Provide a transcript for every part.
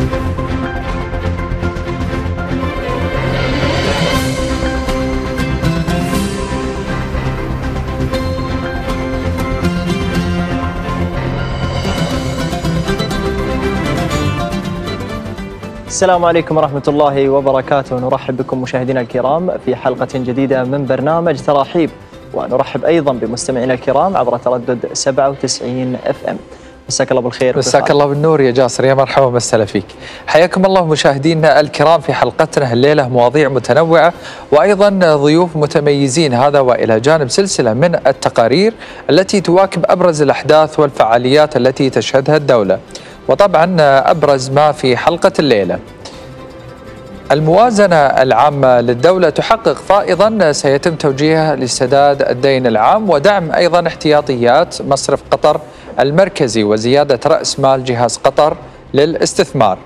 السلام عليكم ورحمة الله وبركاته. نرحب بكم مشاهدينا الكرام في حلقة جديدة من برنامج تراحيب، ونرحب أيضا بمستمعينا الكرام عبر تردد 97 FM. مساك الله بالخير. مساك الله بالنور يا جاسر، يا مرحبا ومسهلا فيك. حياكم الله مشاهدينا الكرام في حلقتنا الليلة، مواضيع متنوعة وأيضا ضيوف متميزين، هذا وإلى جانب سلسلة من التقارير التي تواكب أبرز الأحداث والفعاليات التي تشهدها الدولة. وطبعا أبرز ما في حلقة الليلة: الموازنة العامة للدولة تحقق فائضا سيتم توجيهه لسداد الدين العام ودعم أيضا احتياطيات مصرف قطر المركزي وزيادة رأس مال جهاز قطر للاستثمار.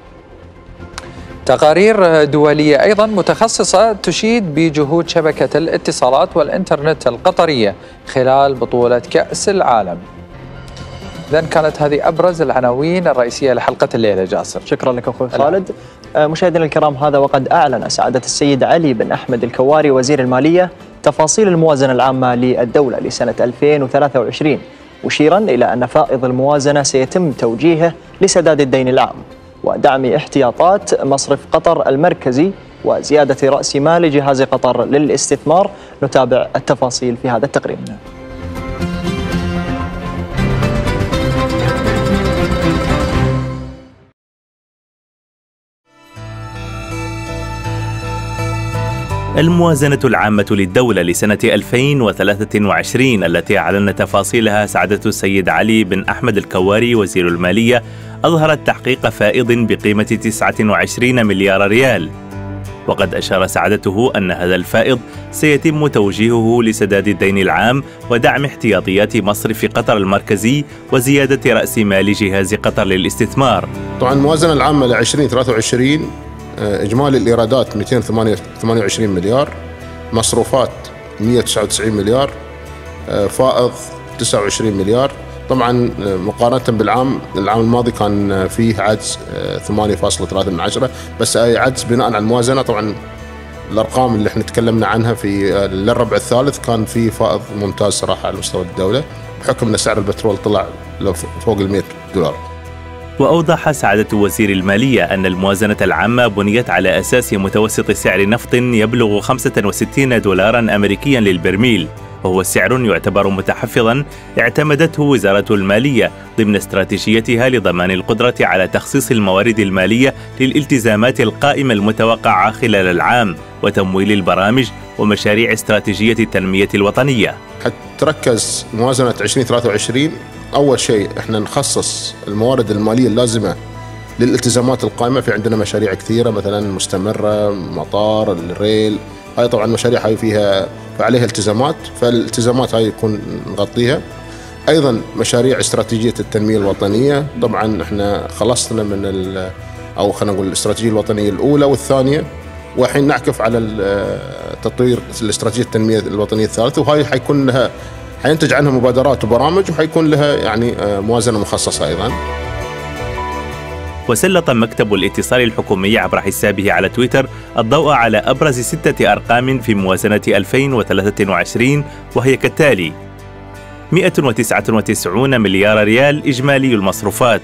تقارير دولية أيضا متخصصة تشيد بجهود شبكة الاتصالات والإنترنت القطرية خلال بطولة كأس العالم. إذن كانت هذه أبرز العناوين الرئيسية لحلقة الليلة. جاسر، شكرا لك أخوي خالد. مشاهدينا الكرام، هذا وقد أعلن سعادة السيد علي بن أحمد الكواري وزير المالية تفاصيل الموازنة العامة للدولة لسنة 2023، مشيرا إلى أن فائض الموازنة سيتم توجيهه لسداد الدين العام ودعم احتياطات مصرف قطر المركزي وزيادة رأس مال جهاز قطر للاستثمار. نتابع التفاصيل في هذا التقرير. الموازنة العامة للدولة لسنة 2023 التي أعلن تفاصيلها سعادة السيد علي بن أحمد الكواري وزير المالية أظهرت تحقيق فائض بقيمة 29 مليار ريال، وقد أشار سعادته أن هذا الفائض سيتم توجيهه لسداد الدين العام ودعم احتياطيات مصرف قطر المركزي وزيادة رأس مال جهاز قطر للاستثمار. طبعا الموازنة العامة ل 2023 إجمالي الإيرادات 228 مليار، مصروفات 199 مليار، فائض 29 مليار. طبعا مقارنة بالعام الماضي كان فيه عجز 8.3، بس أي عجز بناء على الموازنة. طبعا الأرقام اللي احنا تكلمنا عنها في الربع الثالث كان فيه فائض ممتاز صراحة على مستوى الدولة، بحكم أن سعر البترول طلع فوق $100. وأوضح سعادة وزير المالية أن الموازنة العامة بنيت على أساس متوسط سعر نفط يبلغ $65 أمريكيا للبرميل، وهو سعر يعتبر متحفظا اعتمدته وزارة المالية ضمن استراتيجيتها لضمان القدرة على تخصيص الموارد المالية للالتزامات القائمة المتوقعة خلال العام وتمويل البرامج ومشاريع استراتيجية التنمية الوطنية. تركز موازنة 2023 أول شيء إحنا نخصص الموارد المالية اللازمة للالتزامات القائمة. في عندنا مشاريع كثيرة مثلا مستمرة، مطار، الريل، هاي طبعا مشاريع هاي فيها فعليها التزامات، فالالتزامات هاي يكون نغطيها. أيضا مشاريع استراتيجية التنمية الوطنية، طبعا إحنا خلصنا من أو خلينا نقول الاستراتيجية الوطنية الأولى والثانية، وحين نعكف على تطوير الاستراتيجية التنمية الوطنية الثالثة، وهاي حيكون لها حينتج عنها مبادرات وبرامج، وحيكون لها يعني موازنة مخصصة أيضا. وسلط مكتب الاتصال الحكومي عبر حسابه على تويتر الضوء على أبرز 6 أرقام في موازنة 2023، وهي كالتالي: 199 مليار ريال إجمالي المصروفات،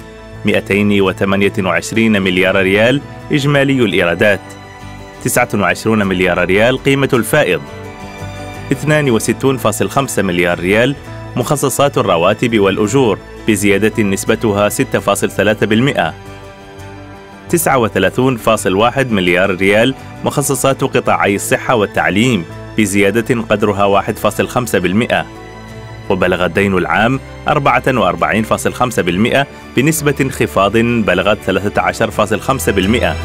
228 مليار ريال إجمالي الإيرادات، 29 مليار ريال قيمة الفائض، 62.5 مليار ريال مخصصات الرواتب والأجور بزيادة نسبتها 6.3%، 39.1 مليار ريال مخصصات قطاعي الصحة والتعليم بزيادة قدرها 1.5%، وبلغ الدين العام 44.5% بنسبة انخفاض بلغت 13.5%.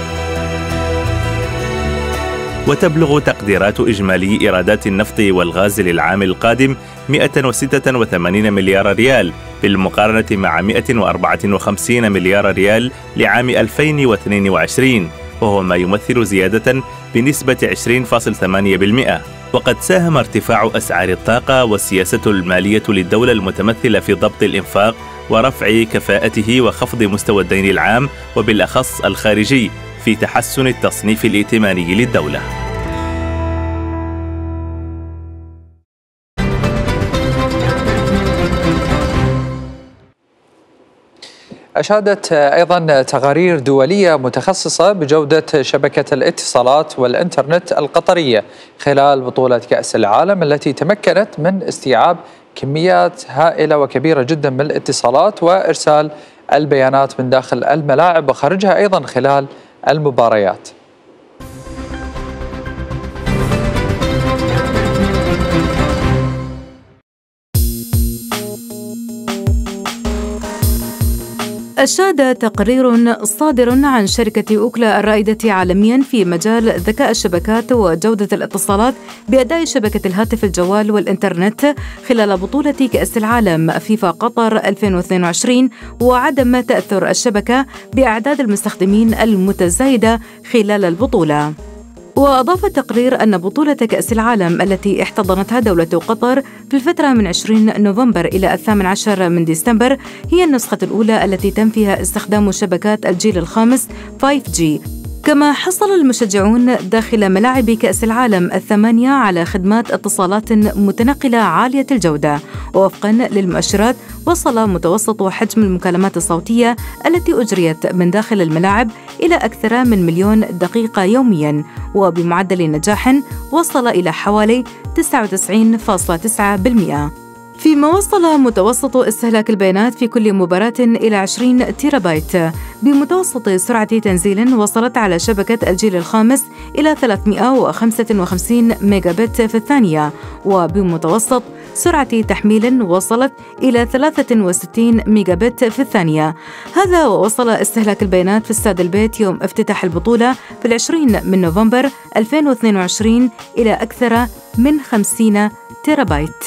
وتبلغ تقديرات إجمالي إيرادات النفط والغاز للعام القادم 186 مليار ريال بالمقارنة مع 154 مليار ريال لعام 2022، وهو ما يمثل زيادة بنسبة 20.8%. وقد ساهم ارتفاع أسعار الطاقة والسياسة المالية للدولة المتمثلة في ضبط الإنفاق ورفع كفاءته وخفض مستوى الدين العام وبالأخص الخارجي في تحسن التصنيف الائتماني للدولة. أشادت أيضا تقارير دولية متخصصة بجودة شبكة الاتصالات والإنترنت القطرية خلال بطولة كأس العالم التي تمكنت من استيعاب كميات هائلة وكبيرة جدا من الاتصالات وإرسال البيانات من داخل الملاعب وخارجها أيضا خلال المباريات. أشاد تقرير صادر عن شركة أوكلا الرائدة عالمياً في مجال ذكاء الشبكات وجودة الاتصالات بأداء شبكة الهاتف الجوال والإنترنت خلال بطولة كأس العالم فيفا قطر 2022 وعدم تأثر الشبكة بأعداد المستخدمين المتزايدة خلال البطولة. وأضاف التقرير أن بطولة كأس العالم التي احتضنتها دولة قطر في الفترة من 20 نوفمبر إلى 18 من ديسمبر هي النسخة الأولى التي تم فيها استخدام شبكات الجيل الخامس 5G. كما حصل المشجعون داخل ملاعب كأس العالم 8 على خدمات اتصالات متنقلة عالية الجودة. ووفقاً للمؤشرات وصل متوسط حجم المكالمات الصوتية التي أجريت من داخل الملاعب إلى أكثر من 1,000,000 دقيقة يومياً وبمعدل نجاح وصل إلى حوالي 99.9%. فيما وصل متوسط استهلاك البيانات في كل مباراة إلى 20 تيرابايت بمتوسط سرعة تنزيل وصلت على شبكة الجيل الخامس إلى 355 ميجا بت في الثانية وبمتوسط سرعة تحميل وصلت إلى 63 ميجا بت في الثانية. هذا ووصل استهلاك البيانات في استاد البيت يوم افتتاح البطولة في 20 من نوفمبر 2022 إلى أكثر من 50 تيرابايت.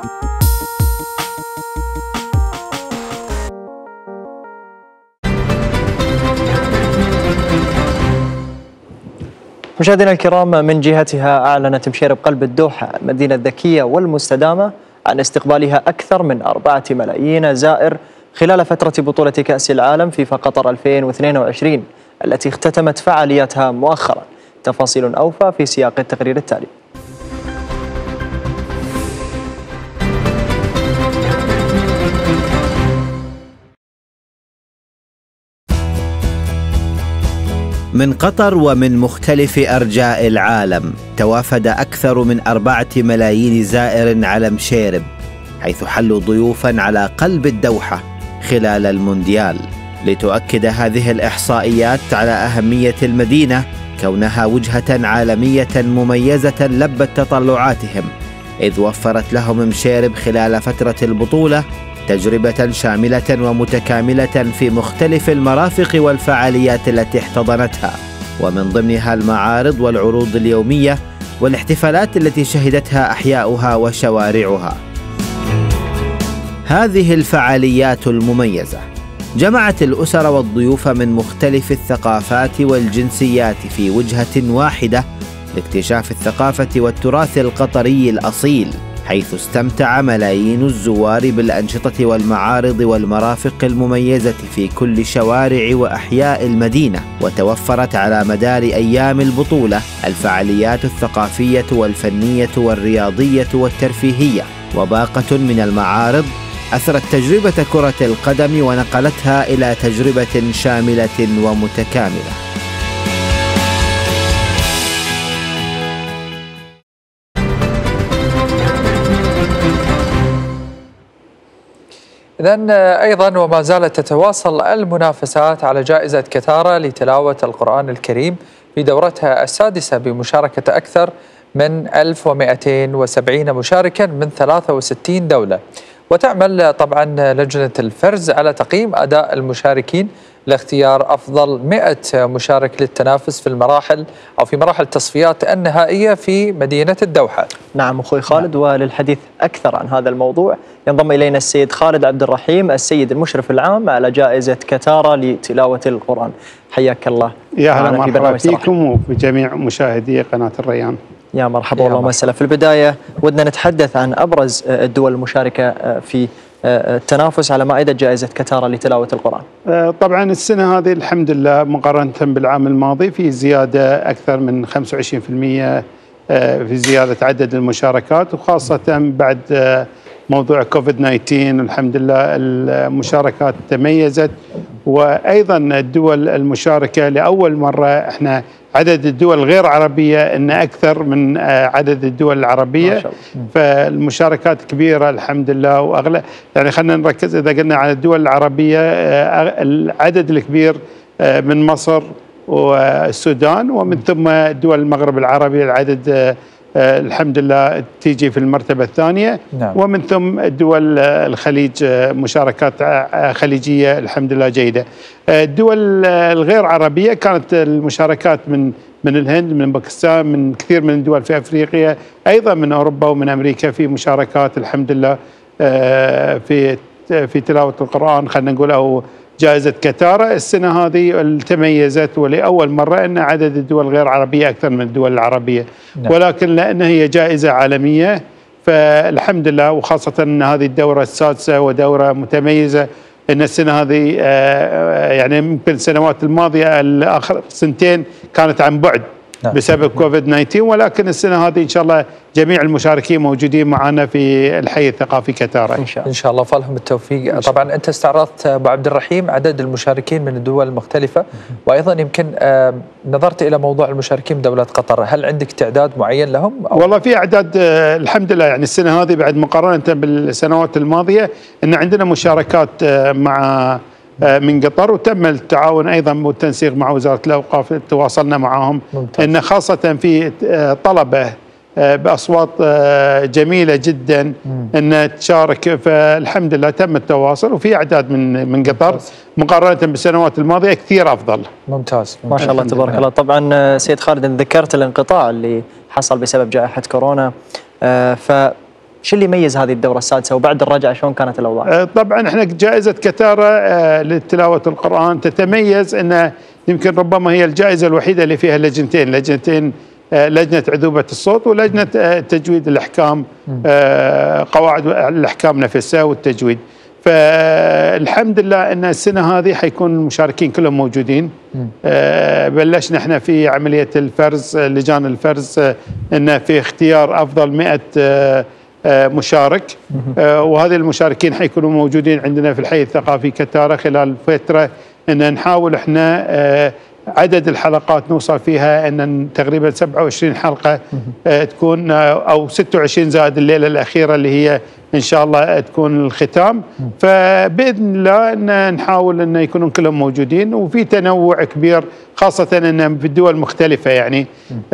مشاهدينا الكرام، من جهتها أعلنت مشيرب قلب الدوحة المدينة الذكية والمستدامة عن استقبالها أكثر من 4 ملايين زائر خلال فترة بطولة كأس العالم فيفا قطر 2022 التي اختتمت فعالياتها مؤخرا. تفاصيل أوفى في سياق التقرير التالي. من قطر ومن مختلف أرجاء العالم توافد أكثر من 4 ملايين زائر على مشيرب، حيث حلوا ضيوفا على قلب الدوحة خلال المونديال. لتؤكد هذه الإحصائيات على أهمية المدينة كونها وجهة عالمية مميزة لبت تطلعاتهم، إذ وفرت لهم مشيرب خلال فترة البطولة تجربة شاملة ومتكاملة في مختلف المرافق والفعاليات التي احتضنتها، ومن ضمنها المعارض والعروض اليومية والاحتفالات التي شهدتها أحياؤها وشوارعها. هذه الفعاليات المميزة جمعت الأسر والضيوف من مختلف الثقافات والجنسيات في وجهة واحدة لاكتشاف الثقافة والتراث القطري الأصيل، حيث استمتع ملايين الزوار بالأنشطة والمعارض والمرافق المميزة في كل شوارع وأحياء المدينة. وتوفرت على مدار أيام البطولة الفعاليات الثقافية والفنية والرياضية والترفيهية، وباقة من المعارض أثرت تجربة كرة القدم ونقلتها إلى تجربة شاملة ومتكاملة. إذن أيضا وما زالت تتواصل المنافسات على جائزة كتارا لتلاوة القرآن الكريم في دورتها السادسة بمشاركة أكثر من 1270 مشاركا من 63 دولة. وتعمل طبعا لجنة الفرز على تقييم أداء المشاركين لاختيار أفضل 100 مشارك للتنافس في المراحل أو في مراحل التصفيات النهائية في مدينة الدوحة. نعم أخوي خالد، وللحديث أكثر عن هذا الموضوع ينضم إلينا السيد خالد عبد الرحيم، السيد المشرف العام على جائزة كتارا لتلاوة القرآن. حياك الله. يا هلا مرحبا فيكم وفي جميع مشاهدي قناة الريان. يا مرحبا والله وسهلا. في البداية ودنا نتحدث عن أبرز الدول المشاركة في التنافس على مائدة جائزة كتارا لتلاوة القرآن؟ طبعا السنة هذه الحمد لله مقارنة بالعام الماضي في زيادة أكثر من 25% في زيادة عدد المشاركات، وخاصة بعد موضوع كوفيد 19 الحمد لله المشاركات تميزت. وأيضا الدول المشاركة لأول مرة احنا عدد الدول الغير عربية إن أكثر من عدد الدول العربية، فالمشاركات كبيرة الحمد لله. وأغلى يعني خلينا نركز إذا قلنا على الدول العربية العدد الكبير من مصر والسودان، ومن ثم دول المغرب العربي العدد الحمد لله تيجي في المرتبة الثانية. نعم. ومن ثم دول الخليج مشاركات خليجية الحمد لله جيدة. الدول الغير عربية كانت المشاركات من الهند، من باكستان، من كثير من الدول في أفريقيا، أيضا من أوروبا ومن أمريكا في مشاركات الحمد لله في تلاوة القرآن خلينا نقول أو جائزة كتارا. السنة هذه تميزت ولأول مرة أن عدد الدول الغير عربية أكثر من الدول العربية. نعم. ولكن لأن هي جائزة عالمية فالحمد لله، وخاصة أن هذه الدورة السادسة ودورة متميزة. أن السنة هذه يعني ممكن السنوات الماضية الآخر سنتين كانت عن بعد بسبب كوفيد 19، ولكن السنة هذه إن شاء الله جميع المشاركين موجودين معنا في الحي الثقافي كتارا إن شاء الله فالهم التوفيق. طبعا أنت استعرضت أبو عبد الرحيم عدد المشاركين من الدول المختلفة، وأيضا يمكن نظرت إلى موضوع المشاركين بدولة قطر، هل عندك تعداد معين لهم؟ والله في أعداد الحمد لله، يعني السنة هذه بعد مقارنة بالسنوات الماضية أن عندنا مشاركات مع من قطر، وتم التعاون أيضا والتنسيق مع وزارة الأوقاف، تواصلنا معهم. ممتاز. إن خاصة في طلبة بأصوات جميلة جدا أن تشارك، فالحمد لله تم التواصل، وفي أعداد من قطر مقارنة بالسنوات الماضية كثير أفضل. ممتاز ما شاء الله تبارك الله. طبعا سيد خالد ذكرت الانقطاع اللي حصل بسبب جائحة كورونا، شو اللي يميز هذه الدورة السادسة وبعد الرجعة شلون كانت الأوضاع؟ طبعا احنا جائزة كتارا لتلاوة القرآن تتميز أن يمكن ربما هي الجائزة الوحيدة اللي فيها لجنتين لجنة عذوبة الصوت ولجنة تجويد الأحكام، قواعد الأحكام نفسها والتجويد. فالحمد لله أن السنة هذه حيكون المشاركين كلهم موجودين. بلشنا احنا في عملية الفرز، لجان الفرز، أن في اختيار أفضل 100 مشارك، وهذه المشاركين حيكونوا موجودين عندنا في الحي الثقافي كتارا خلال فترة أن نحاول احنا عدد الحلقات نوصل فيها أن تقريبا 27 حلقة تكون، أو 26 زائد الليلة الأخيرة اللي هي إن شاء الله تكون الختام. فبإذن الله أن نحاول أن يكونون كلهم موجودين، وفي تنوع كبير خاصة أن في الدول مختلفة. يعني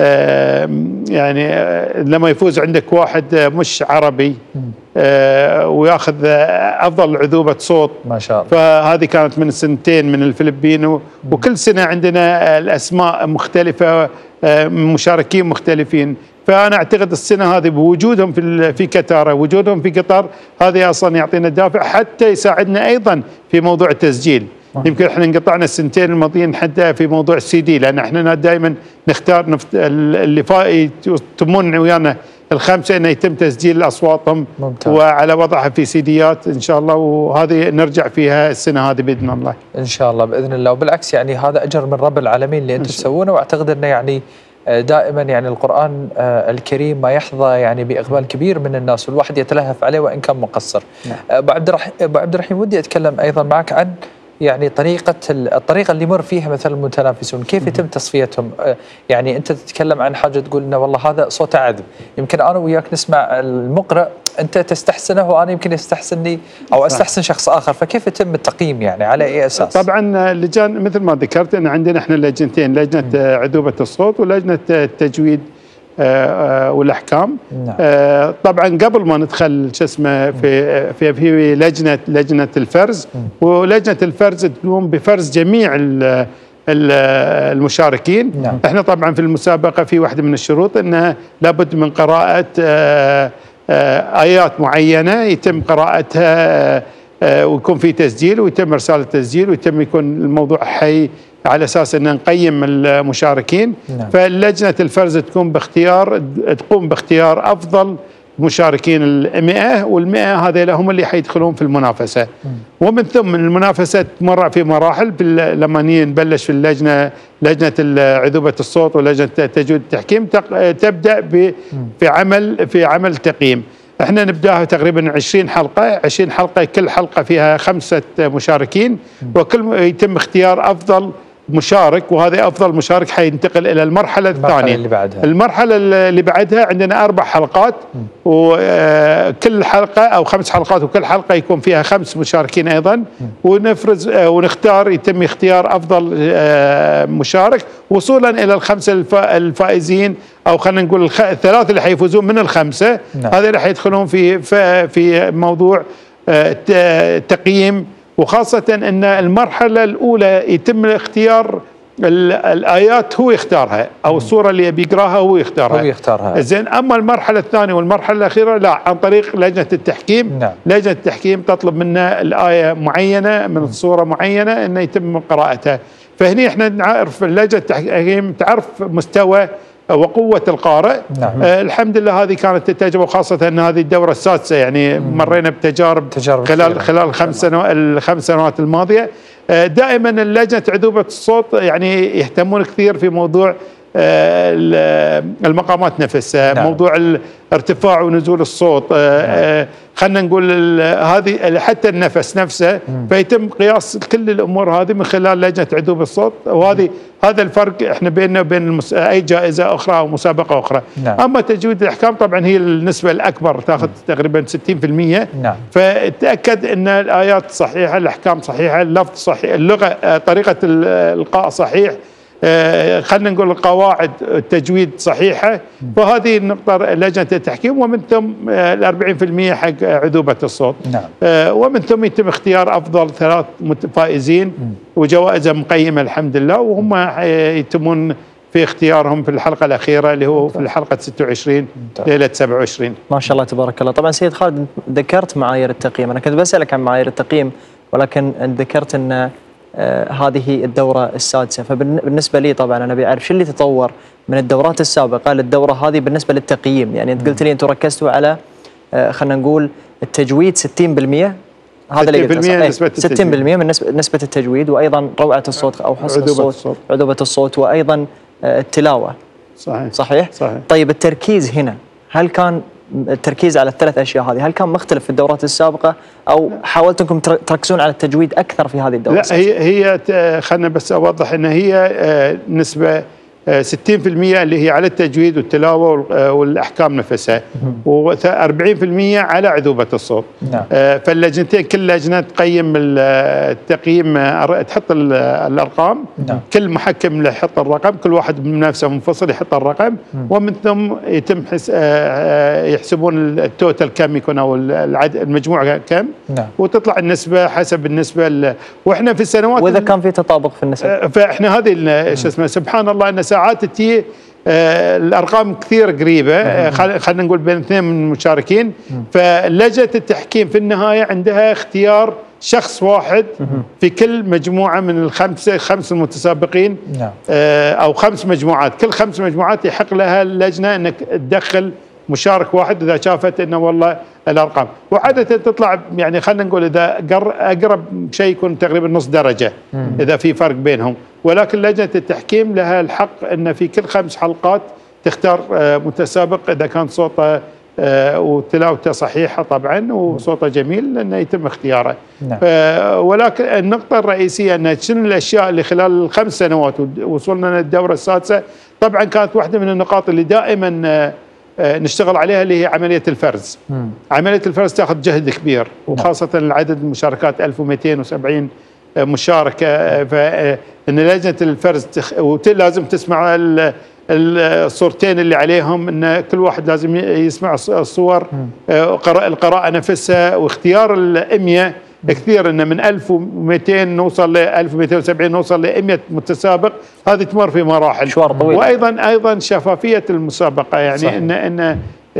لما يفوز عندك واحد مش عربي وياخذ أفضل عذوبة صوت ما شاء الله، فهذه كانت من سنتين من الفلبين، وكل سنة عندنا الأسماء مختلفة، مشاركين مختلفين. فأنا أعتقد السنة هذه بوجودهم في كتارا، وجودهم في قطر، هذه أصلا يعطينا دافع حتى يساعدنا أيضا في موضوع التسجيل. يمكن احنا انقطعنا السنتين الماضيين حتى في موضوع السي دي، لأن احنا دائما نختار اللي يتمون ويانا الخمسة أنه يتم تسجيل أصواتهم وعلى وضعها في سيديات إن شاء الله، وهذه نرجع فيها السنة هذه بإذن الله. إن شاء الله بإذن الله. وبالعكس يعني هذا أجر من رب العالمين اللي أنتم تسوونه، وأعتقد أنه يعني دائما يعني القرآن الكريم ما يحظى يعني بإقبال كبير من الناس، والواحد يتلهف عليه وإن كان مقصر. أبو عبد الرحيم ودي أتكلم أيضا معك عن يعني الطريقة اللي يمر فيها مثلا المتنافسون، كيف يتم تصفيتهم؟ يعني أنت تتكلم عن حاجة تقول إنه والله هذا صوت عذب، يمكن أنا وياك نسمع المقرأ أنت تستحسنه وأنا يمكن يستحسني أو أستحسن شخص آخر، فكيف يتم التقييم يعني على أي أساس؟ طبعا لجان مثل ما ذكرت أن عندنا إحنا لجنتين، لجنة عذوبة الصوت ولجنة التجويد والأحكام. نعم. طبعا قبل ما ندخل شو اسمه في لجنة الفرز، ولجنة الفرز تقوم بفرز جميع المشاركين. نعم. احنا طبعا في المسابقة في واحدة من الشروط انها لابد من قراءة آيات معينة يتم قراءتها، ويكون في تسجيل ويتم ارسال التسجيل ويتم يكون الموضوع حي على اساس ان نقيم المشاركين. نعم. فلجنة الفرز تقوم باختيار افضل مشاركين ال100 وال100 هذول هم اللي حيدخلون في المنافسة. ومن ثم المنافسة تمر في مراحل لما نبلش في لجنة عذوبة الصوت ولجنة تجويد التحكيم تبدأ في عمل تقييم. احنا نبداها تقريبا 20 حلقة، كل حلقة فيها 5 مشاركين، وكل يتم اختيار أفضل مشارك، وهذا أفضل مشارك حينتقل إلى المرحلة الثانية. المرحلة اللي بعدها عندنا 4 حلقات، وكل حلقة أو 5 حلقات، وكل حلقة يكون فيها 5 مشاركين أيضا، ونفرز ونختار، يتم اختيار أفضل مشارك وصولا إلى ال5 الفائزين، أو خلينا نقول ال3 اللي حيفوزون من ال5. هذا اللي حيدخلون في موضوع تقييم، وخاصة أن المرحلة الأولى يتم اختيار الآيات هو يختارها، أو الصورة اللي بيقراها هو يختارها. زين، أما المرحلة الثانية والمرحلة الأخيرة لا، عن طريق لجنة التحكيم. لجنة التحكيم تطلب منا الآية معينة من الصورة معينة أن يتم قراءتها. فهني احنا نعرف لجنة التحكيم تعرف مستوى وقوة القارئ. الحمد لله هذه كانت التجربة، وخاصة أن هذه الدورة السادسة، يعني مرينا بتجارب خلال ال5 سنوات الماضية. دائما لجنة عذوبة الصوت يعني يهتمون كثير في موضوع المقامات نفسها. موضوع ارتفاع ونزول الصوت، خلينا نقول هذه حتى النفس نفسه، فيتم قياس كل الامور هذه من خلال لجنه عذوبة الصوت. هذا الفرق احنا بيننا وبين اي جائزه اخرى او مسابقه اخرى. اما تجويد الاحكام طبعا هي النسبه الاكبر، تاخذ تقريبا 60%. فتاكد ان الايات صحيحه، الاحكام صحيحه، اللفظ صحيح، اللغه طريقه الالقاء صحيح، خلينا نقول القواعد التجويد صحيحة. فهذه النقطة لجنة التحكيم، ومن ثم 40% حق عذوبة الصوت. ومن ثم يتم اختيار أفضل 3 فائزين وجوائزهم مقيمة الحمد لله، وهم يتمون في اختيارهم في الحلقة الأخيرة اللي هو في الحلقة 26 ليلة 27. ما شاء الله تبارك الله. طبعا سيد خالد ذكرت معايير التقييم، أنا كنت بسألك عن معايير التقييم، ولكن ذكرت أن هذه الدورة السادسة. فبالنسبة لي طبعا أنا بيعرف شو اللي تطور من الدورات السابقة للدورة هذه بالنسبة للتقييم. يعني أنت قلت لي أنتم ركزتوا على خلينا نقول التجويد 60%، هذا اللي قلت 60% من نسبة التجويد، وأيضا روعة الصوت أو حسن الصوت، عذوبة الصوت، وأيضا التلاوة. صحيح. طيب التركيز هنا، هل كان التركيز على ال3 أشياء هذه هل كان مختلف في الدورات السابقة، أو حاولتوا أنكم تركزون على التجويد أكثر في هذه الدورة؟ لا، هي خلنا بس أوضح أن هي نسبة 60% اللي هي على التجويد والتلاوة والأحكام نفسها، و40% على عذوبة الصوت. فاللجنتين كل لجنة تقيم التقييم، تحط الأرقام. كل محكم له يحط الرقم، كل واحد من نفسه منفصل يحط الرقم، ومن ثم يتم يحسبون التوتال كم يكون، أو المجموع كم، وتطلع النسبة حسب النسبة. وإحنا في السنوات وإذا كان في تطابق في النسبة، فإحنا هذه شو اسمه، سبحان الله أن ساعات تجي الارقام كثير قريبه، خلينا نقول بين 2 من المشاركين. فلجنه التحكيم في النهايه عندها اختيار شخص واحد في كل مجموعه من الخمس المتسابقين، او 5 مجموعات. كل 5 مجموعات يحق لها اللجنه انك تدخل مشارك واحد اذا شافت انه والله الارقام، وعاده تطلع يعني خلينا نقول اذا اقرب شيء يكون تقريبا نص درجه اذا في فرق بينهم. ولكن لجنه التحكيم لها الحق ان في كل 5 حلقات تختار متسابق اذا كان صوته وتلاوته صحيحه طبعا وصوته جميل انه يتم اختياره. ولكن النقطه الرئيسيه ان شنو الاشياء اللي خلال ال5 سنوات وصلنا للدوره السادسه، طبعا كانت واحده من النقاط اللي دائما نشتغل عليها اللي هي عملية الفرز. عملية الفرز تأخذ جهد كبير، وخاصة العدد المشاركات 1270 مشاركة. فإن لجنة الفرز لازم تسمع الصورتين اللي عليهم، ان كل واحد لازم يسمع الصور، القراءة نفسها، واختيار الأمية كثير، ان من 1200 نوصل ل 1270 نوصل ل 100 متسابق. هذه تمر في مراحل، مشوار طويل. وايضا شفافيه المسابقه، يعني صحيح. ان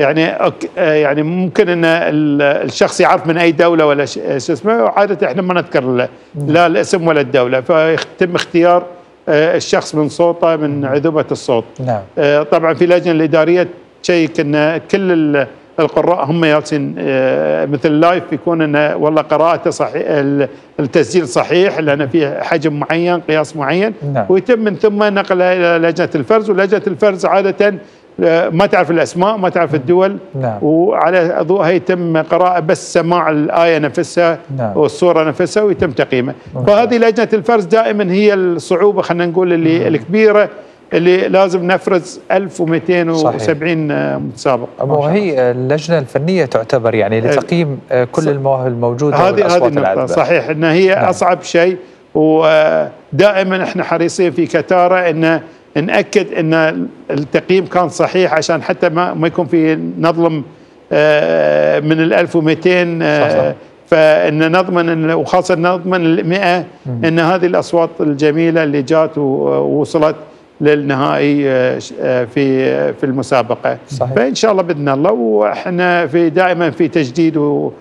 يعني ممكن ان الشخص يعرف من اي دوله ولا شو اسمه، وعاده احنا ما نذكر لا الاسم ولا الدوله، فيتم اختيار الشخص من صوته من عذوبة الصوت. طبعا في اللجنه الاداريه تشيك ان كل القراء هم جالسين مثل لايف يكون انه والله قراءته صحيح، التسجيل صحيح لان فيه حجم معين قياس معين. نعم. ويتم من ثم نقله الى لجنه الفرز، ولجنه الفرز عاده ما تعرف الاسماء ما تعرف الدول. نعم. وعلى ضوءها يتم قراءه بس سماع الايه نفسها. نعم. والصوره نفسها ويتم تقييمها. فهذه لجنه الفرز دائما هي الصعوبه خلينا نقول اللي الكبيره اللي لازم نفرز 1270 متسابق. وهي اللجنه الفنيه تعتبر يعني لتقييم كل المواهب الموجوده هذه النقطه صحيح ان هي نعم. اصعب شيء، ودائما احنا حريصين في كتاره ان نأكد ان التقييم كان صحيح عشان حتى ما يكون في نظلم من ال 1200 فإن نضمن وخاصة نضمن ال 100 ان هذه الاصوات الجميله اللي جات ووصلت للنهائي في المسابقه. صحيح. فان شاء الله باذن الله، واحنا دائما في تجديد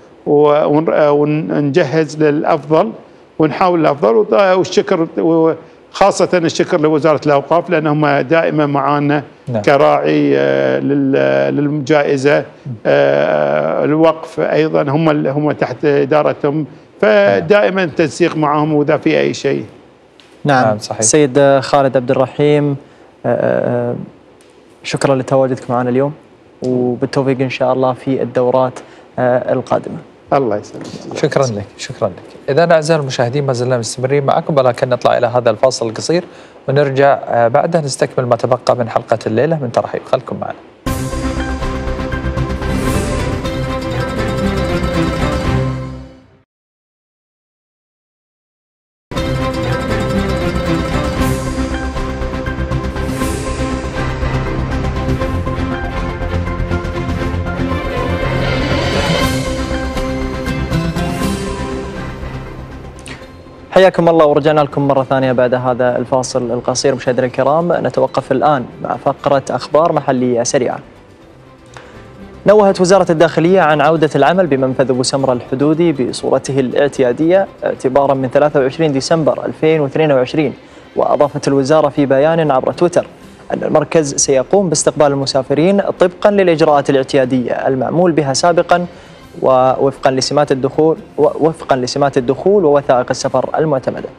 ونجهز للافضل ونحاول الافضل، والشكر خاصة الشكر لوزارة الأوقاف لأنهم دائما معنا. نعم. كراعي للجائزة. الوقف أيضا هم تحت إدارتهم، فدائما تنسيق معهم وإذا في أي شيء. نعم صحيح. السيد خالد عبد الرحيم، شكرا لتواجدك معنا اليوم، وبالتوفيق إن شاء الله في الدورات القادمة. الله يسلمك. شكرا لك، شكرا لك. إذا أعزائي المشاهدين ما زلنا مستمرين معكم، ولكن نطلع إلى هذا الفاصل القصير ونرجع بعدها نستكمل ما تبقى من حلقة الليلة من ترحيب. خلكم معنا. حياكم الله ورجعنا لكم مرة ثانية بعد هذا الفاصل القصير. مشاهدينا الكرام، نتوقف الآن مع فقرة أخبار محلية سريعة. نوهت وزارة الداخلية عن عودة العمل بمنفذ أبو سمرة الحدودي بصورته الاعتيادية اعتبارا من 23 ديسمبر 2022. وأضافت الوزارة في بيان عبر تويتر أن المركز سيقوم باستقبال المسافرين طبقا للإجراءات الاعتيادية المعمول بها سابقا ووفقا لسمات الدخول ووثائق السفر المعتمدة.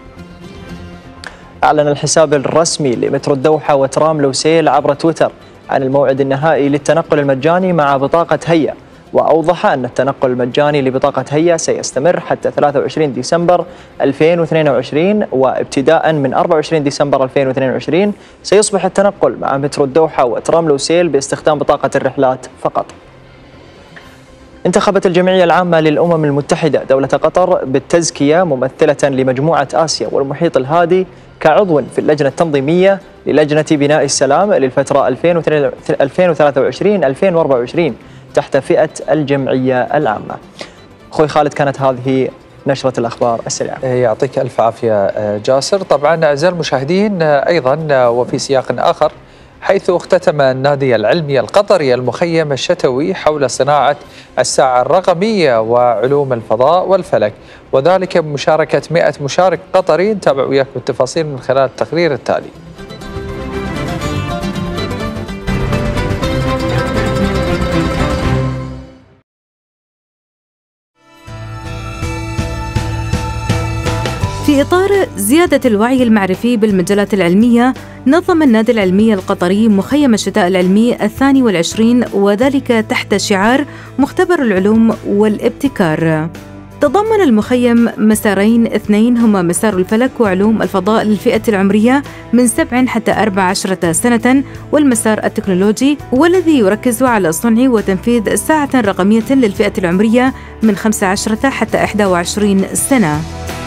أعلن الحساب الرسمي لمترو الدوحة وترام لوسيل عبر تويتر عن الموعد النهائي للتنقل المجاني مع بطاقة هيا، وأوضح أن التنقل المجاني لبطاقة هيا سيستمر حتى 23 ديسمبر 2022، وابتداء من 24 ديسمبر 2022 سيصبح التنقل مع مترو الدوحة وترام لوسيل باستخدام بطاقة الرحلات فقط. انتخبت الجمعية العامة للأمم المتحدة دولة قطر بالتزكية ممثلة لمجموعة آسيا والمحيط الهادي كعضو في اللجنة التنظيمية للجنة بناء السلام للفترة 2023-2024 تحت فئة الجمعية العامة. أخوي خالد، كانت هذه نشرة الأخبار السريعة. يعطيك ألف عافية جاسر. طبعا أعزائي المشاهدين، أيضا وفي سياق آخر، حيث اختتم النادي العلمي القطري المخيم الشتوي حول صناعة الساعة الرقمية وعلوم الفضاء والفلك، وذلك بمشاركة 100 مشارك قطري. نتابع وياكم التفاصيل من خلال التقرير التالي. في إطار زيادة الوعي المعرفي بالمجالات العلمية، نظم النادي العلمي القطري مخيم الشتاء العلمي 22، وذلك تحت شعار مختبر العلوم والابتكار. تضمن المخيم مسارين اثنين هما مسار الفلك وعلوم الفضاء للفئة العمرية من 7 حتى 14 سنة، والمسار التكنولوجي والذي يركز على صنع وتنفيذ ساعة رقمية للفئة العمرية من 15 حتى 21 سنة.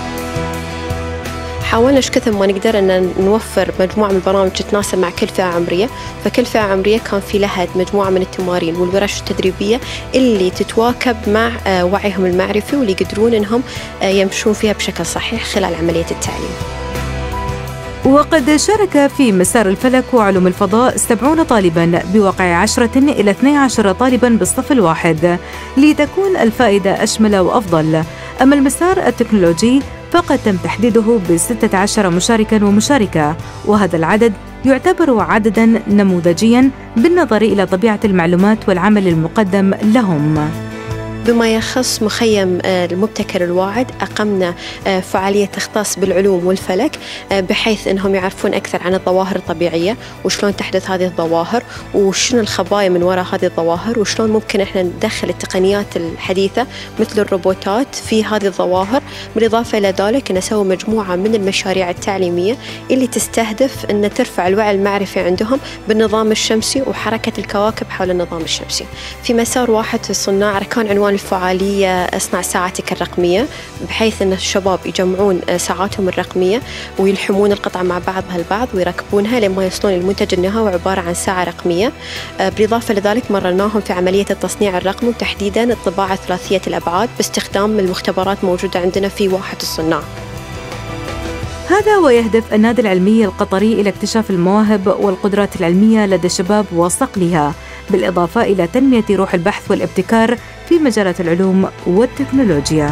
حاولنا ايش كثر ما نقدر ان نوفر مجموعه من البرامج تتناسب مع كل فئه عمريه، فكل فئه عمريه كان في لها مجموعه من التمارين والورش التدريبيه اللي تتواكب مع وعيهم المعرفي واللي يقدرون انهم يمشون فيها بشكل صحيح خلال عمليه التعليم. وقد شارك في مسار الفلك وعلوم الفضاء 70 طالباً بواقع 10 إلى 12 طالباً بالصف الواحد لتكون الفائدة أشمل وأفضل. أما المسار التكنولوجي فقد تم تحديده ب16 مشاركا ومشاركة، وهذا العدد يعتبر عددا نموذجيا بالنظر إلى طبيعة المعلومات والعمل المقدم لهم. بما يخص مخيم المبتكر الواعد، أقمنا فعالية تختص بالعلوم والفلك، بحيث أنهم يعرفون أكثر عن الظواهر الطبيعية وشلون تحدث هذه الظواهر وشنو الخبايا من وراء هذه الظواهر، وشلون ممكن إحنا ندخل التقنيات الحديثة مثل الروبوتات في هذه الظواهر. بالإضافة إلى ذلك نسوي مجموعة من المشاريع التعليمية اللي تستهدف أن ترفع الوعي المعرفي عندهم بالنظام الشمسي وحركة الكواكب حول النظام الشمسي. في مسار واحد في الصناع كان عنوان الفعالية اصنع ساعتك الرقمية، بحيث أن الشباب يجمعون ساعاتهم الرقمية ويلحمون القطعة مع بعضها البعض ويركبونها لما يصلون المنتج النهائي عبارة عن ساعة رقمية. بالإضافة لذلك مرناهم في عملية التصنيع الرقمي وتحديدا الطباعة ثلاثية الأبعاد باستخدام المختبرات موجودة عندنا في واحة الصناع. هذا ويهدف النادي العلمي القطري إلى اكتشاف المواهب والقدرات العلمية لدى الشباب وصقلها، بالإضافة إلى تنمية روح البحث والابتكار في مجالات العلوم والتكنولوجيا.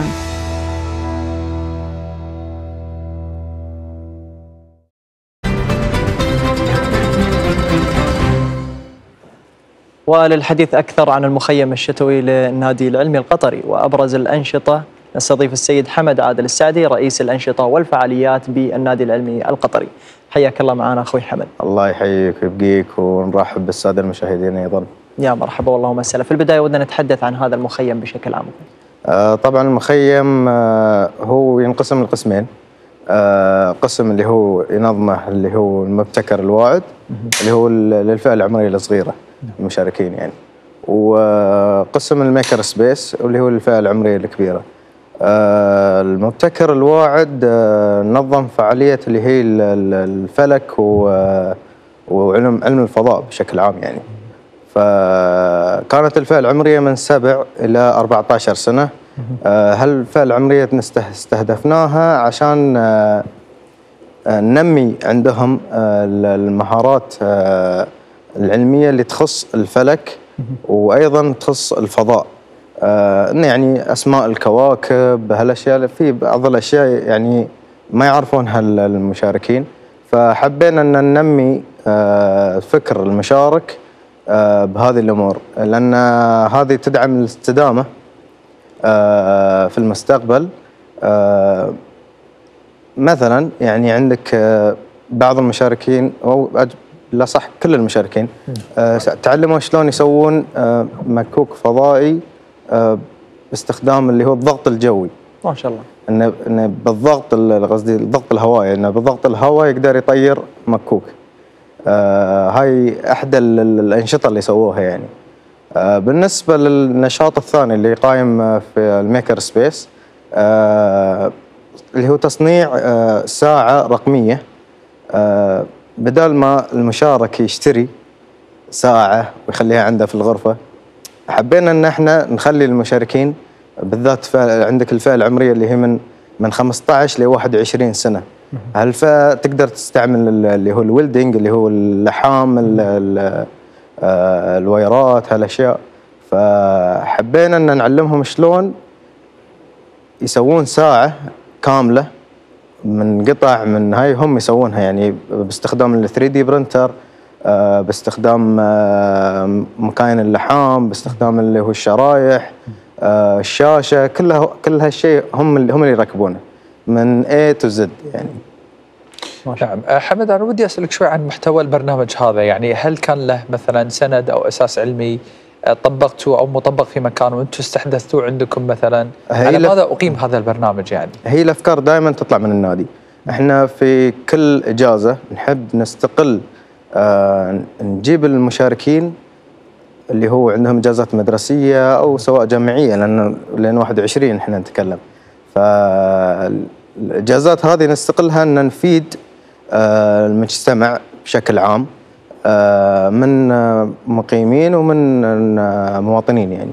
وللحديث أكثر عن المخيم الشتوي للنادي العلمي القطري وأبرز الأنشطة نستضيف السيد حمد عادل السعدي رئيس الأنشطة والفعاليات بالنادي العلمي القطري. حياك الله معنا أخوي حمد. الله يحييك ويبقيك، ونرحب بالسادة المشاهدين أيضا. يا مرحبا والله ومسهلا. في البداية ودنا نتحدث عن هذا المخيم بشكل عام. طبعا المخيم هو ينقسم لقسمين. قسم اللي هو ينظمه اللي هو المبتكر الواعد اللي هو للفئة العمرية الصغيرة المشاركين يعني، وقسم الميكر سبيس اللي هو للفئة العمرية الكبيرة. المبتكر الواعد نظم فعالية اللي هي الفلك وعلم الفضاء بشكل عام يعني. فكانت الفئة العمرية من 7 إلى 14 سنة. هالفئة العمرية استهدفناها عشان ننمي عندهم المهارات العلمية اللي تخص الفلك وأيضا تخص الفضاء. يعني أسماء الكواكب، هالأشياء، في بعض الأشياء يعني ما يعرفونها المشاركين، فحبينا أن ننمي فكر المشارك بهذه الأمور، لأن هذه تدعم الاستدامة في المستقبل. مثلا يعني عندك بعض المشاركين أو لا صح كل المشاركين تعلموا شلون يسوون مكوك فضائي باستخدام اللي هو الضغط الجوي. ما شاء الله. إنه بالضغط قصدي الضغط الهوائي، إنه بالضغط الهواء يقدر يطير مكوك. هاي أحدى الأنشطة اللي سووها يعني. بالنسبة للنشاط الثاني اللي قايم في الميكر سبيس اللي هو تصنيع ساعة رقمية. بدل ما المشارك يشتري ساعة ويخليها عنده في الغرفة، حبينا ان احنا نخلي المشاركين بالذات عندك الفئة العمرية اللي هي من 15 ل 21 سنة. هالفئة تقدر تستعمل اللي هو الويلدينج اللي هو اللحام الوايرات هالاشياء. فحبينا ان نعلمهم شلون يسوون ساعة كاملة من قطع من هاي هم يسوونها يعني باستخدام ال 3D برينتر، باستخدام مكاين اللحام، باستخدام اللي هو الشرايح، الشاشة، كل هالشيء هم اللي يركبونه من A to Z يعني. نعم حمد، أنا ودي أسألك شوي عن محتوى البرنامج هذا، يعني هل كان له مثلا سند أو أساس علمي طبقتوا أو مطبق في مكان وأنتم استحدثتوه عندكم مثلا؟ على ماذا أقيم هذا البرنامج يعني؟ هي الأفكار دائما تطلع من النادي. احنا في كل إجازة نحب نستقل نجيب المشاركين اللي هو عندهم إجازات مدرسية أو سواء جامعية، لأن 21 احنا نتكلم. فالإجازات هذه نستقلها أن نفيد المجتمع بشكل عام من مقيمين ومن مواطنين يعني.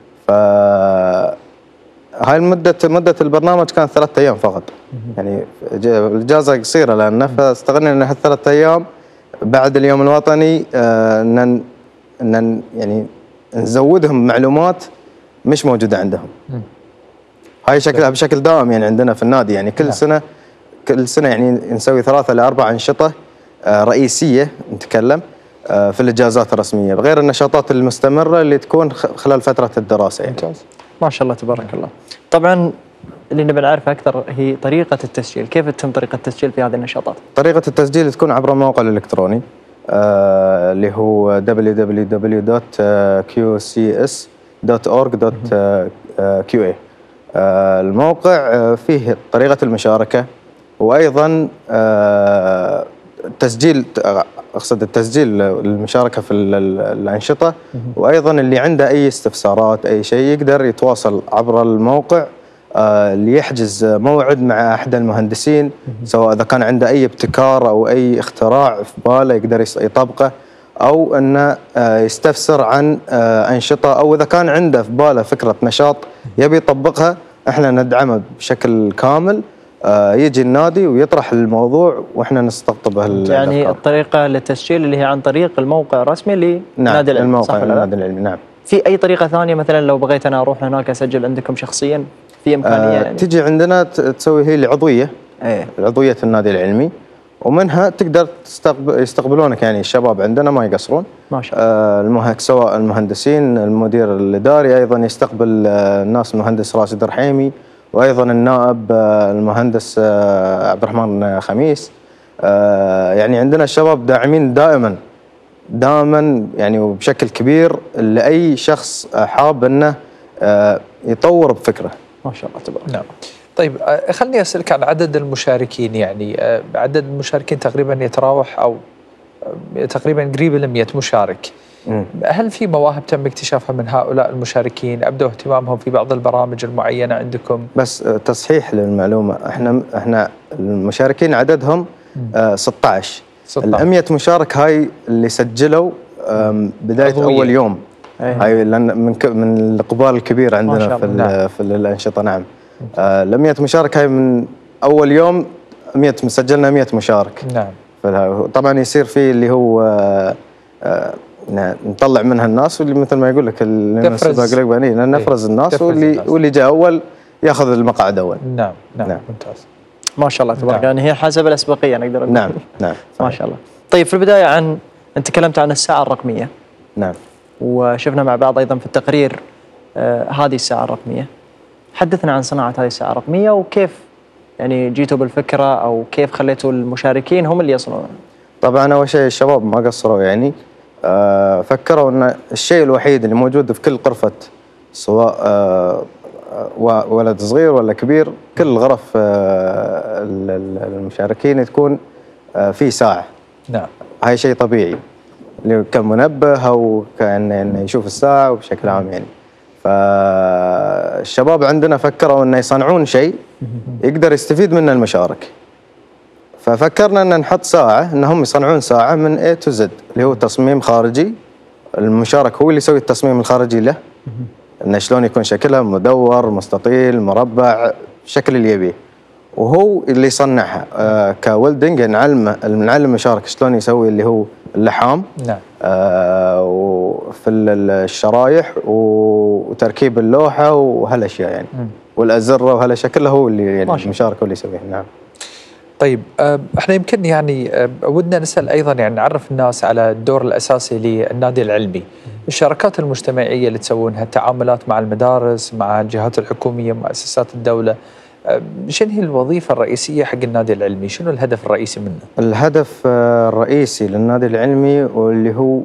هاي مدة البرنامج كانت 3 أيام فقط يعني. الإجازة قصيرة لأن فاستغلنا أن هال3 أيام بعد اليوم الوطني يعني نزودهم معلومات مش موجودة عندهم. هاي شكلها بشكل دائم يعني عندنا في النادي، يعني كل سنه يعني نسوي 3 إلى 4 أنشطة رئيسيه نتكلم في الاجازات الرسميه، غير النشاطات المستمره اللي تكون خلال فتره الدراسه يعني. ممتاز، ما شاء الله تبارك الله. طبعا اللي نبي نعرفه اكثر هي طريقه التسجيل، كيف تتم طريقه التسجيل في هذه النشاطات؟ طريقه التسجيل تكون عبر الموقع الالكتروني اللي هو www.qcs.org.qa. الموقع فيه طريقه المشاركه، وايضا التسجيل المشاركه في الانشطه، وايضا اللي عنده اي استفسارات اي شيء يقدر يتواصل عبر الموقع ليحجز موعد مع احد المهندسين، سواء اذا كان عنده اي ابتكار او اي اختراع في باله يقدر يطبقه، او انه يستفسر عن انشطه، او اذا كان عنده في باله فكره نشاط يبي يطبقها، احنا ندعمه بشكل كامل. يجي النادي ويطرح الموضوع واحنا نستقطبه. يعني الطريقه للتسجيل اللي هي عن طريق الموقع الرسمي لنادي العلمي. الموقع النادي العلمي. نعم. في اي طريقه ثانيه مثلا لو بغيت انا اروح هناك اسجل عندكم شخصيا في امكانيه يعني؟ تجي عندنا تسوي هي العضويه. العضويه النادي العلمي، ومنها تقدر يستقبلونك يعني الشباب عندنا ما يقصرون ما شاء الله. سواء المهندسين، المدير الاداري ايضا يستقبل الناس، المهندس راشد الرحيمي، وايضا النائب المهندس عبد الرحمن خميس. يعني عندنا الشباب داعمين دائما يعني وبشكل كبير لاي شخص حاب انه يطور بفكره. ما شاء الله تبارك. نعم. طيب خلني اسالك عن عدد المشاركين، يعني عدد المشاركين تقريبا يتراوح او تقريبا قريب ل 100 مشارك. هل في مواهب تم اكتشافها من هؤلاء المشاركين؟ أبدوا اهتمامهم في بعض البرامج المعينة عندكم؟ بس تصحيح للمعلومة، احنا المشاركين عددهم 16. ال 100 مشارك هاي اللي سجلوا بداية عضوية. أول يوم. هاي لأن من الإقبال الكبير عندنا في الأنشطة. نعم. ال 100 مشارك هاي من أول يوم 100 سجلنا 100 مشارك. نعم. طبعا يصير فيه اللي هو نطلع منها الناس، واللي مثل ما يقول لك نفرز الناس، واللي جاء اول ياخذ المقعد اول. نعم. ممتاز. ما شاء الله تبارك. يعني هي حسب الاسبقيه نقدر نقول. نعم. ما شاء الله. طيب في البدايه انت تكلمت عن الساعه الرقميه. نعم. وشفنا مع بعض ايضا في التقرير هذه الساعه الرقميه. حدثنا عن صناعه هذه الساعه الرقميه، وكيف يعني جيتوا بالفكره، او كيف خليتوا المشاركين هم اللي يصنعونها؟ طبعا اول شيء الشباب ما قصروا، يعني فكروا ان الشيء الوحيد اللي موجود في كل غرفه، سواء ولد صغير ولا كبير، كل غرف المشاركين تكون في ساعه. نعم. هاي شيء طبيعي، اللي كمنبه او كان يشوف الساعه وبشكل عام يعني. فالشباب عندنا فكروا انه يصنعون شيء يقدر يستفيد منه المشارك. ففكرنا ان نحط ساعه، انهم يصنعون ساعه من A to Z، اللي هو تصميم خارجي. المشارك هو اللي يسوي التصميم الخارجي له، انه شلون يكون شكلها، مدور، مستطيل، مربع، الشكل اللي يبيه، وهو اللي يصنعها كولدنج. نعلم المشارك شلون يسوي اللي هو اللحام. نعم. وفي الشرايح وتركيب اللوحه وهالاشياء يعني. والازره وهالاشياء كلها هو اللي يعني المشارك هو اللي يسويها. نعم. طيب احنا يمكن يعني ودنا نسال ايضا، يعني نعرف الناس على الدور الاساسي للنادي العلمي، الشراكات المجتمعيه اللي تسوونها، التعاملات مع المدارس، مع الجهات الحكوميه، مؤسسات الدوله. شنو هي الوظيفه الرئيسيه حق النادي العلمي؟ شنو الهدف الرئيسي منه؟ الهدف الرئيسي للنادي العلمي واللي هو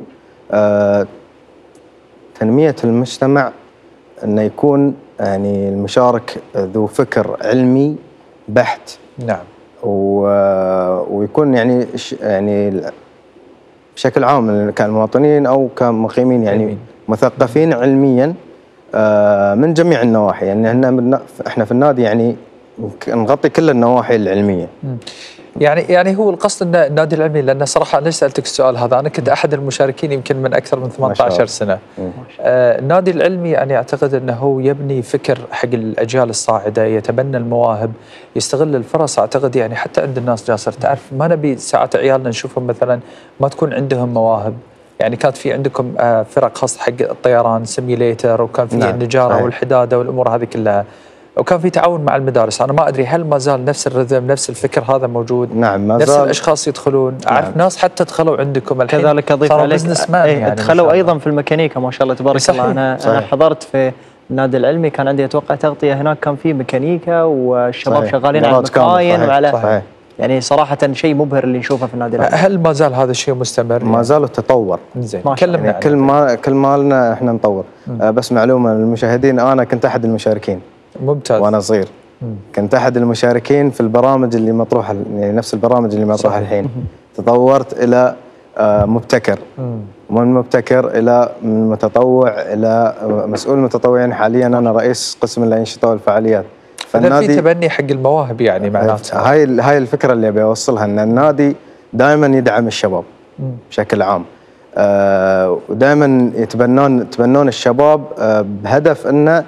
تنميه المجتمع، انه يكون يعني المشارك ذو فكر علمي بحت. نعم. ويكون يعني بشكل عام كمواطنين او كمقيمين يعني مثقفين علميا من جميع النواحي. يعني احنا في النادي يعني نغطي كل النواحي العلميه. يعني هو القصد ان النادي العلمي، لان صراحه انا سالتك السؤال هذا، انا كنت احد المشاركين يمكن من اكثر من 18 سنه. النادي العلمي يعني اعتقد انه هو يبني فكر حق الاجيال الصاعده، يتبنى المواهب، يستغل الفرص. اعتقد يعني حتى عند الناس جاسر، تعرف ما نبي ساعات عيالنا نشوفهم مثلا ما تكون عندهم مواهب. يعني كانت في عندكم فرق خاصه حق الطيران، سيميليتر، وكان في النجاره والحداده والامور هذه كلها. وكان في تعاون مع المدارس. أنا ما أدري هل ما زال نفس الرذم نفس الفكر هذا موجود؟ نعم ما نفس زال. الأشخاص يدخلون. أعرف ناس حتى دخلوا عندكم الحين كذلك أضيف عليك بزنس مان يعني دخلوا أيضا في الميكانيكا ما شاء الله تبارك الله. أنا حضرت في النادي العلمي، كان عندي أتوقع تغطية هناك، كان في ميكانيكا والشباب شغالين على المكاين وعلى صحيح. يعني صراحة شيء مبهر اللي نشوفه في النادي العلمي. هل ما زال هذا الشيء مستمر؟ ما زال التطور. زين كلمنا يعني كل ما لنا احنا نطور. بس معلومة للمشاهدين، أنا كنت أحد المشاركين. ممتاز. وأنا صغير كنت أحد المشاركين في البرامج اللي مطروحة، يعني نفس البرامج اللي مطروحة الحين. تطورت إلى مبتكر، ومن مبتكر إلى متطوع إلى مسؤول المتطوعين. حاليا أنا رئيس قسم الأنشطة والفعاليات. فالنادي في تبني حق المواهب يعني معناته. هاي الفكرة اللي أبي أوصلها، أن النادي دائما يدعم الشباب بشكل عام، ودائما يتبنون الشباب بهدف أنه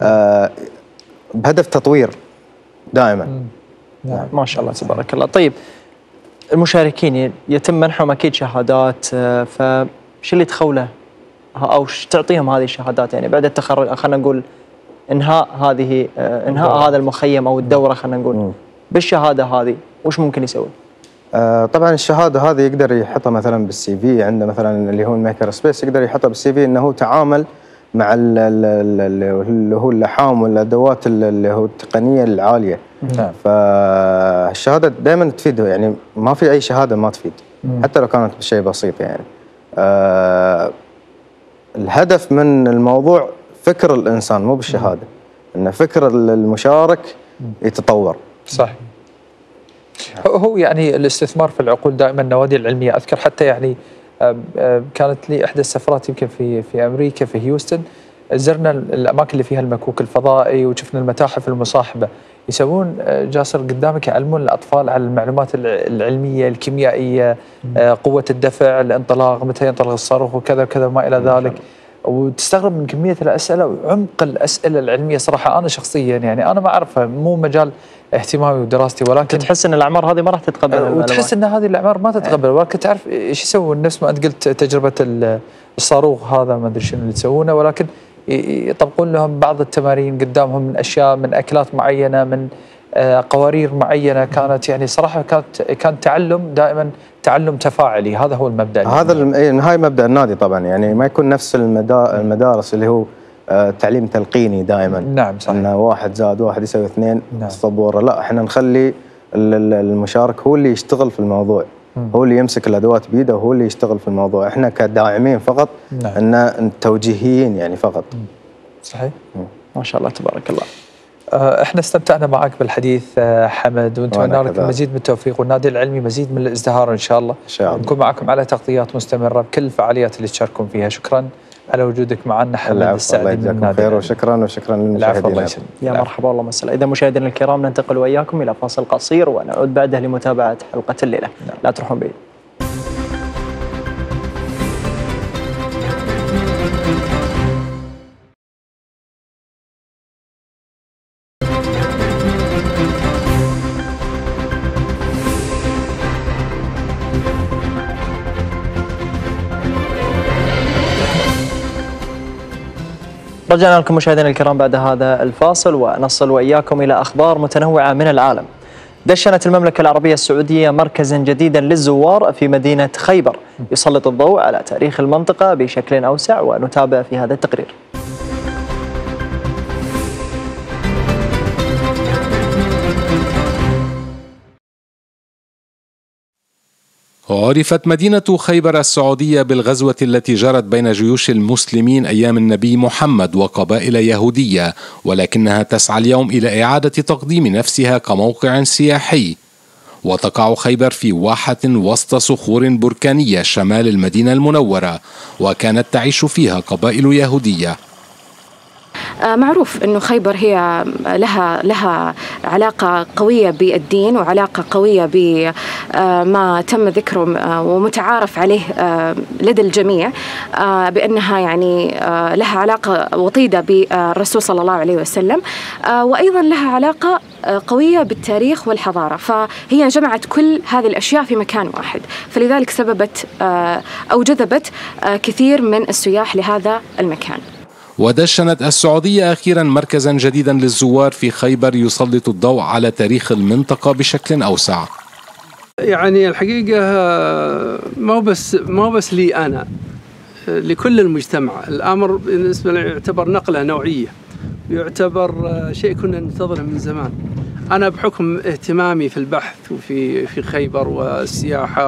بهدف تطوير دائما. ما شاء الله تبارك الله. طيب المشاركين يتم منحهم أكيد شهادات، فش اللي تخوله أو تعطيهم هذه الشهادات يعني بعد التخرج؟ خلينا نقول انهاء هذا المخيم او الدوره، خلينا نقول بالشهاده هذه وش ممكن يسوي؟ طبعا الشهاده هذه يقدر يحطها مثلا بالسي في عنده، مثلا اللي هو الميكر سبيس يقدر يحطها بالسي في انه هو تعامل مع اللي هو اللحام والادوات اللي هو التقنيه العاليه. فالشهاده دائما تفيده، يعني ما في اي شهاده ما تفيد حتى لو كانت بشيء بسيط يعني. الهدف من الموضوع فكر الإنسان مو بالشهادة، إن فكر المشارك يتطور. صح. هو يعني الاستثمار في العقول دائما. النوادي العلمية أذكر حتى يعني كانت لي إحدى السفرات يمكن في أمريكا في هيوستن، زرنا الأماكن اللي فيها المكوك الفضائي وشفنا المتاحف المصاحبة. يسوون جاسر قدامك يعلمون الأطفال على المعلومات العلمية الكيميائية، قوة الدفع، الانطلاق، متى ينطلق الصاروخ وكذا وكذا ما إلى ذلك. وتستغرب من كمية الأسئلة وعمق الأسئلة العلمية. صراحة أنا شخصيا يعني أنا ما أعرفها، مو مجال اهتمامي ودراستي، ولكن تحس أن الأعمار هذه ما راح تتقبل، وتحس أن هذه الأعمار ما تتقبل. ولكن تعرف إيش يسوون؟ نفس ما أنت قلت تجربة الصاروخ هذا ما أدري شنو اللي تسوونه، ولكن يطبقون لهم بعض التمارين قدامهم من أشياء، من أكلات معينة، من قوارير معينة. كانت يعني صراحة كان تعلم دائما تعلم تفاعلي. هذا هو المبدأ. هاي مبدأ النادي طبعا، يعني ما يكون نفس المدارس اللي هو تعليم تلقيني دائما. نعم صحيح. إنه 1 زائد 1 يساوي 2 السبورة. لا، احنا نخلي المشارك هو اللي يشتغل في الموضوع، هو اللي يمسك الأدوات بيده وهو اللي يشتغل في الموضوع. احنا كداعمين فقط، إن توجيهيين يعني فقط. صحيح. ما شاء الله تبارك الله. احنا استمتعنا معك بالحديث حمد، ونتمنى لك مزيد من التوفيق والنادي العلمي مزيد من الازدهار ان شاء الله. ان شاء الله. نكون معكم على تغطيات مستمره بكل الفعاليات اللي تشاركون فيها. شكرا على وجودك معنا حمد السعدي من النادي العلمي. وشكرا للمشاهدين. يا مرحبا والله مساء. اذا مشاهدينا الكرام ننتقل واياكم الى فاصل قصير ونعود بعده لمتابعه حلقه الليله. لا تروحون بعيد. رجعنا لكم مشاهدينا الكرام بعد هذا الفاصل، ونصل وإياكم إلى أخبار متنوعة من العالم. دشنت المملكة العربية السعودية مركزا جديدا للزوار في مدينة خيبر يسلط الضوء على تاريخ المنطقة بشكل أوسع، ونتابع في هذا التقرير. عرفت مدينة خيبر السعودية بالغزوة التي جرت بين جيوش المسلمين أيام النبي محمد وقبائل يهودية، ولكنها تسعى اليوم إلى إعادة تقديم نفسها كموقع سياحي. وتقع خيبر في واحة وسط صخور بركانية شمال المدينة المنورة، وكانت تعيش فيها قبائل يهودية. معروف أنه خيبر هي لها علاقة قوية بالدين، وعلاقة قوية بما تم ذكره ومتعارف عليه لدى الجميع بأنها يعني لها علاقة وطيدة بالرسول صلى الله عليه وسلم، وأيضا لها علاقة قوية بالتاريخ والحضارة. فهي جمعت كل هذه الأشياء في مكان واحد، فلذلك سببت أو جذبت كثير من السياح لهذا المكان. ودشنت السعودية أخيرا مركزا جديدا للزوار في خيبر يسلط الضوء على تاريخ المنطقة بشكل أوسع. يعني الحقيقة ما بس لي أنا، لكل المجتمع. الأمر بالنسبة لي يعتبر نقلة نوعية، يعتبر شيء كنا ننتظره من زمان. أنا بحكم اهتمامي في البحث وفي خيبر والسياحة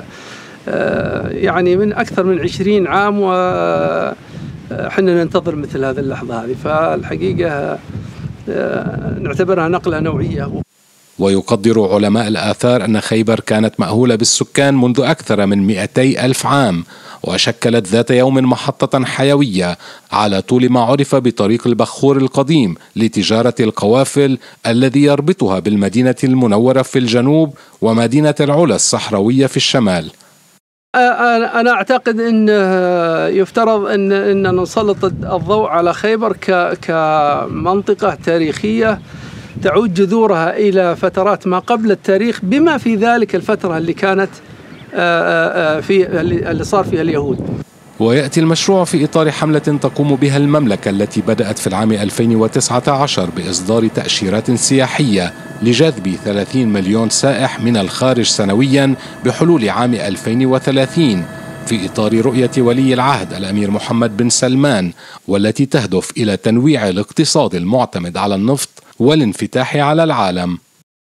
يعني من أكثر من 20 عام وحنا ننتظر مثل هذه اللحظة هذه، فالحقيقة نعتبرها نقلة نوعية. ويقدر علماء الآثار أن خيبر كانت مأهولة بالسكان منذ أكثر من 200 ألف عام، وشكلت ذات يوم محطة حيوية على طول ما عرف بطريق البخور القديم لتجارة القوافل الذي يربطها بالمدينة المنورة في الجنوب ومدينة العلا الصحراوية في الشمال. أنا أعتقد أن يفترض أن نسلط الضوء على خيبر كمنطقة تاريخية تعود جذورها إلى فترات ما قبل التاريخ، بما في ذلك الفترة اللي كانت اللي صار فيها اليهود. ويأتي المشروع في إطار حملة تقوم بها المملكة التي بدأت في العام 2019 بإصدار تأشيرات سياحية لجذب 30 مليون سائح من الخارج سنويا بحلول عام 2030 في إطار رؤية ولي العهد الأمير محمد بن سلمان، والتي تهدف إلى تنويع الاقتصاد المعتمد على النفط والانفتاح على العالم.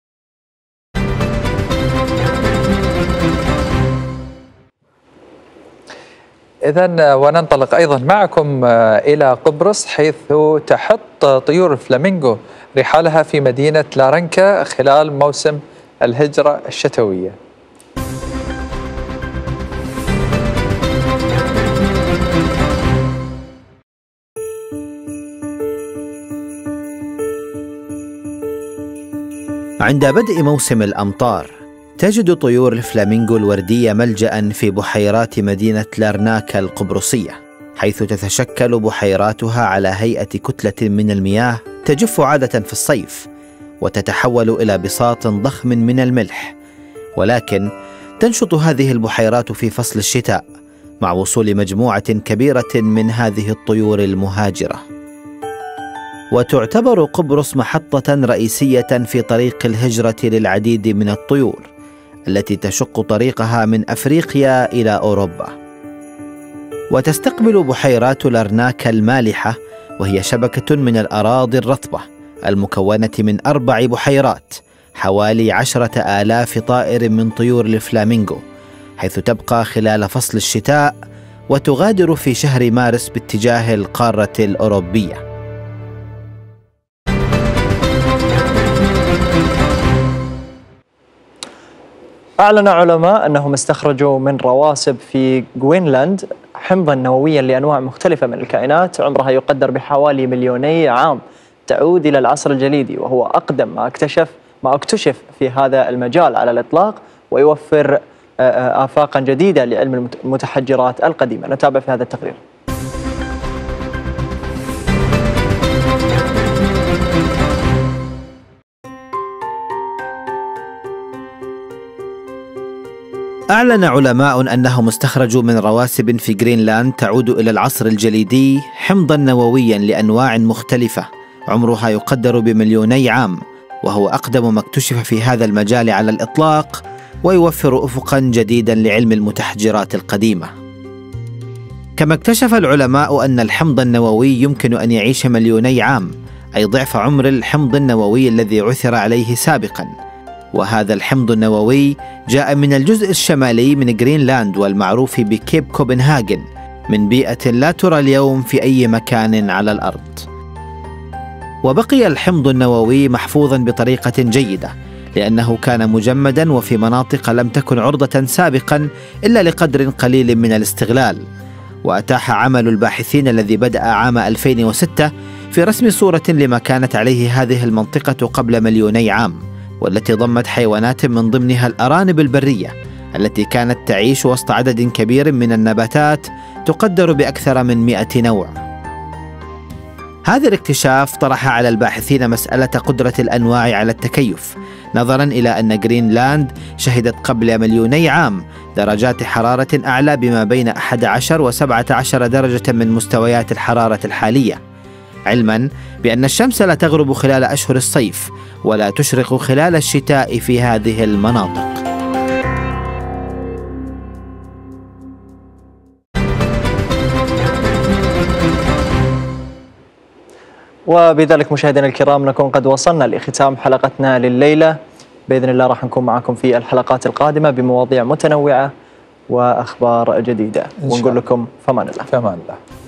إذن وننطلق أيضا معكم إلى قبرص، حيث تحط طيور الفلامينغو رحالها في مدينة لارنكا خلال موسم الهجرة الشتوية. عند بدء موسم الأمطار تجد طيور الفلامينغو الوردية ملجأ في بحيرات مدينة لارناكا القبرصية، حيث تتشكل بحيراتها على هيئة كتلة من المياه تجف عادة في الصيف وتتحول إلى بساط ضخم من الملح، ولكن تنشط هذه البحيرات في فصل الشتاء مع وصول مجموعة كبيرة من هذه الطيور المهاجرة. وتعتبر قبرص محطة رئيسية في طريق الهجرة للعديد من الطيور التي تشق طريقها من أفريقيا إلى أوروبا. وتستقبل بحيرات لارناكا المالحة، وهي شبكة من الأراضي الرطبة المكونة من 4 بحيرات، حوالي 10,000 طائر من طيور الفلامينغو، حيث تبقى خلال فصل الشتاء وتغادر في شهر مارس باتجاه القارة الأوروبية. أعلن علماء أنهم استخرجوا من رواسب في غوينلاند حمضا نوويا لأنواع مختلفة من الكائنات عمرها يقدر بحوالي 2,000,000 عام، تعود إلى العصر الجليدي، وهو أقدم ما اكتشف في هذا المجال على الإطلاق، ويوفر آفاقا جديدة لعلم المتحجرات القديمة. نتابع في هذا التقرير. أعلن علماء أنهم استخرجوا من رواسب في غرينلاند تعود إلى العصر الجليدي حمضا نوويا لأنواع مختلفة عمرها يقدر ب2,000,000 عام، وهو أقدم ما اكتشف في هذا المجال على الإطلاق، ويوفر أفقا جديدا لعلم المتحجرات القديمة. كما اكتشف العلماء أن الحمض النووي يمكن أن يعيش 2,000,000 عام، أي ضعف عمر الحمض النووي الذي عثر عليه سابقا. وهذا الحمض النووي جاء من الجزء الشمالي من غرينلاند والمعروف بكيب كوبنهاغن، من بيئة لا ترى اليوم في أي مكان على الأرض. وبقي الحمض النووي محفوظا بطريقة جيدة، لأنه كان مجمدا وفي مناطق لم تكن عرضة سابقا إلا لقدر قليل من الاستغلال. وأتاح عمل الباحثين الذي بدأ عام 2006 في رسم صورة لما كانت عليه هذه المنطقة قبل 2,000,000 عام، والتي ضمت حيوانات من ضمنها الأرانب البرية التي كانت تعيش وسط عدد كبير من النباتات تقدر بأكثر من 100 نوع. هذا الاكتشاف طرح على الباحثين مسألة قدرة الأنواع على التكيف، نظرا إلى أن غرينلاند شهدت قبل 2,000,000 عام درجات حرارة أعلى بما بين 11 و17 درجة من مستويات الحرارة الحالية، علما بأن الشمس لا تغرب خلال أشهر الصيف ولا تشرق خلال الشتاء في هذه المناطق. وبذلك مشاهدينا الكرام نكون قد وصلنا لختام حلقتنا لليلة. بإذن الله راح نكون معكم في الحلقات القادمة بمواضيع متنوعة وأخبار جديدة، ونقول لكم فمان الله. فمان الله.